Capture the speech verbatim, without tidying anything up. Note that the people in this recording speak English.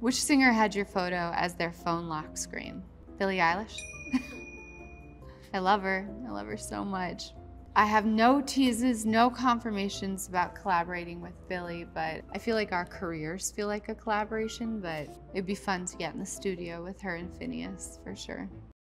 Which singer had your photo as their phone lock screen? Billie Eilish? I love her. I love her so much. I have no teases, no confirmations about collaborating with Billie, but I feel like our careers feel like a collaboration, but it'd be fun to get in the studio with her and Phineas, for sure.